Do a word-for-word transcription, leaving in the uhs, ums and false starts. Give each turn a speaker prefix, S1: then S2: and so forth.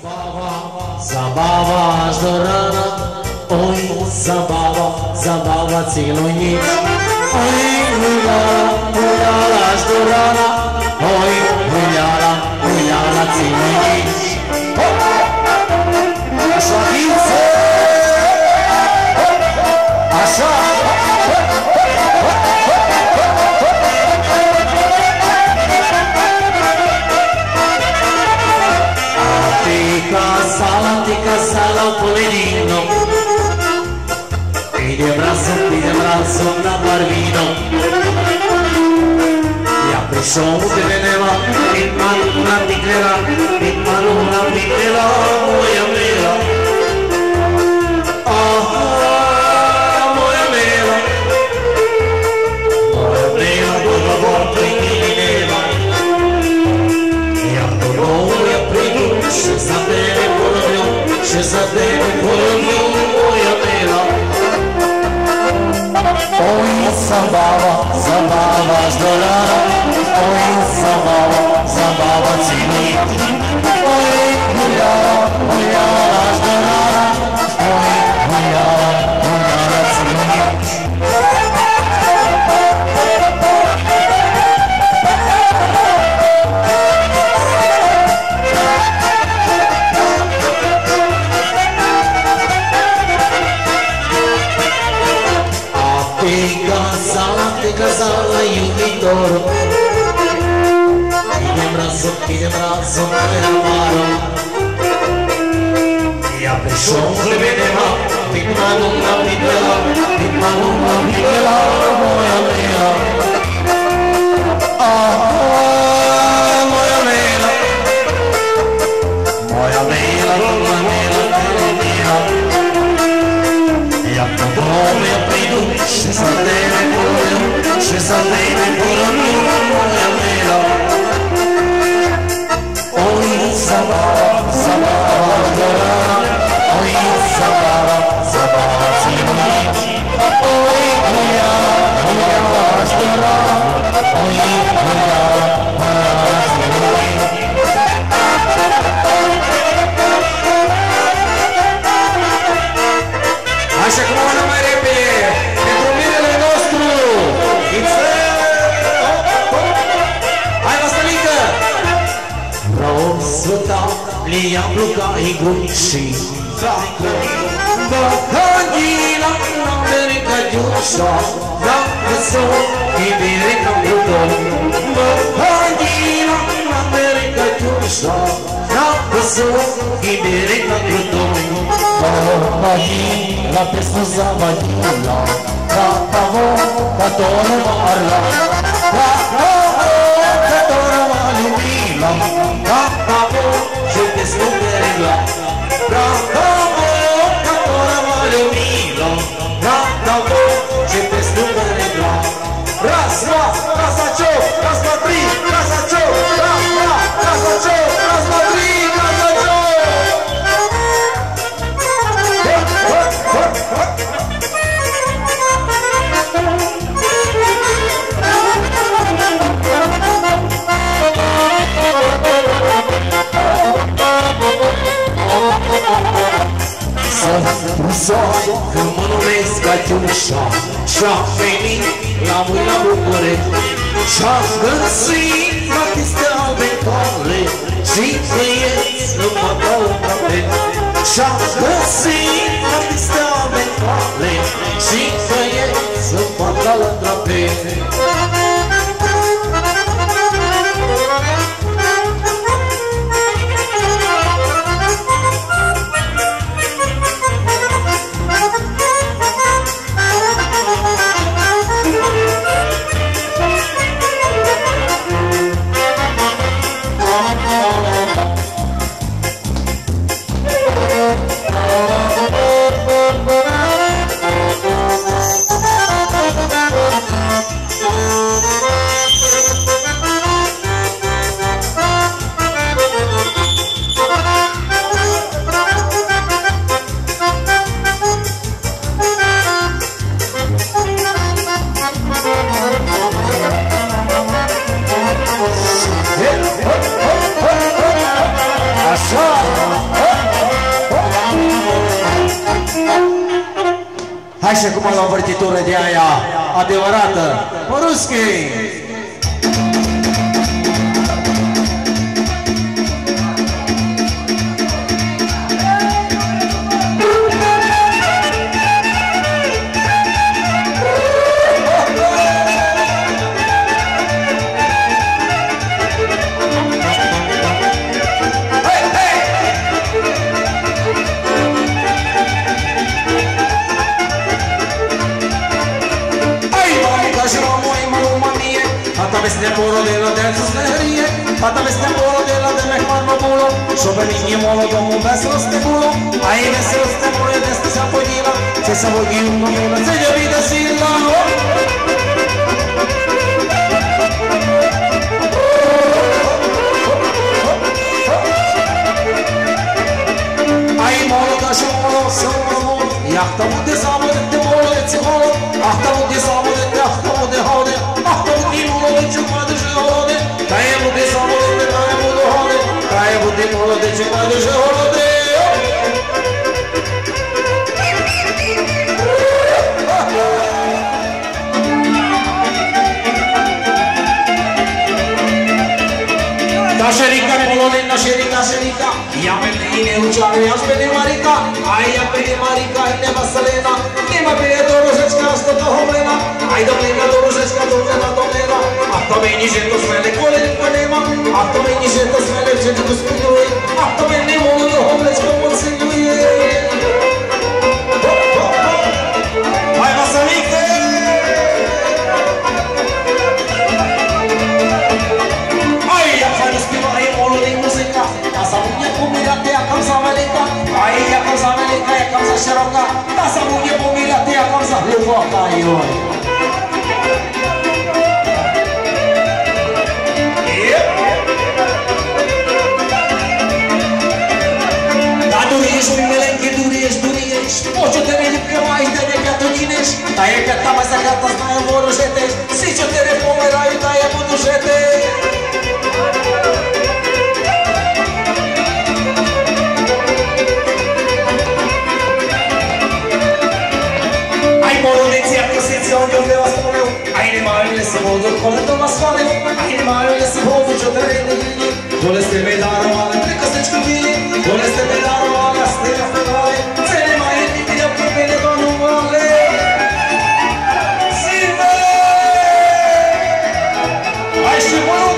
S1: Zabawa aż do rana, oj, zabawa, zabawa całą noc. Oj, huyala, huyala aż do rana, oj, huyala, huyala całą noc. Asza wilce, asza. Casala, ti casala un poverino, pide abrazo, pide abrazo da barbino, y a prisión te veneva, in mano una ticlera, in mano una ticlera, voy a verla, ah, voy a verla, voy a verla por la volta in neva, y a todo voy a prendere, se sapere se sapere quello vuoi a mela. Oj, zabawa, zabawa aż do rana, oj, zabawa, zabawa całą noc. Oj, huyala, huyala aż do rana, oj, huyala, huyala całą noc. Casala iubitoro, ti abrazo, ti abrazo, me amaro, y a presión le veneva, mi mano una pitela, mi mano una pitela, voy a verla, ah, voy a verla, voy a verla, voy a verla, y a todo me aprido, se sale se salve por amor a mela. Oj, zabawa, zabawa dorana, oj, zabawa, zabawa całą noc. Oj, huyala, huyala aż do rana, oj, huyala, huyala całą noc. Așa cum o mai repede, pentru mirele nostru! Hai, Vastălică! Vreau să dau liamblu ca iguși, dacă băcănila n-america giușa, dacă s-o iberica pluton. Băcănila n-america giușa, dacă s-o iberica pluton. Băcănila pe spuza vagina, Bravo, Catone Marla, bravo, Catone Malumila, bravo, je te scoperla, bravo, Catone Malumila, bravo, je te scoperla. Raz, raz, raz la cio, raz la tri, raz la cio, raz la, raz la cio, raz la tri, raz la cio. So, când mă numesc Catiușa, și-a venit la mâini la București, și-a găsit artiste albentale și băieți în mătău în tapet. Și-a găsit artiste albentale și băieți în mătău în tapet. Hai și acum la o vârtitură de aia adevărată. Poruschi! Este puro de la de susnerie, pata este puro de la de mejmano bulo, sobre mi molo como un beso este bulo, ahí beso este muere de este sapollila, se sabollí uno de la sella vida sin la ahí molo da sholo, sholo, y hasta un desamo de te molo de te molo, hasta un desamo de te hasta un de jode, hasta un molo de chuma de jode, cae un desamo de te cae un de jode, cae un de molo de chuma de jode. Nasherika, molo de Nasherika, Nasherika, ya me tiene un chave, ya me marica, ay ya me marica, ne masalena, ne ma pe toros escasto to homena, ay do me toros escasto to homena, hasta me ni siento smele cole panema, hasta me ni siento smele siento kuspui, hasta me ni molo de homeless como singui. Ay masalike. Aí a causa velha e a causa xeroca, passa a mulher por mim até a causa revolta aí, olha. Da durias, melenque, durias, durias, hoje eu terei que mais de negatoninas, aí que tá mais a gata, tá eu vou no G T, se eu terei pomera e tá eu vou no G T. Se vodo colando ma sfade, ai male se vodo io terreno digli, voleste vedere male, tre cose scudini, voleste vedere male, a stella fedale, se ne mai mi piglio che bene con un male. Silve! Ai se vodo